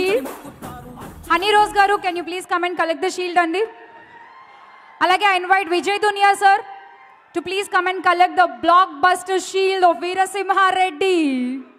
shield. Honey Rose garu, can you please come and collect the shield, Andi? Alage I invite Vijay Dunia sir to please come and collect the blockbuster shield of Veera Simha Reddy.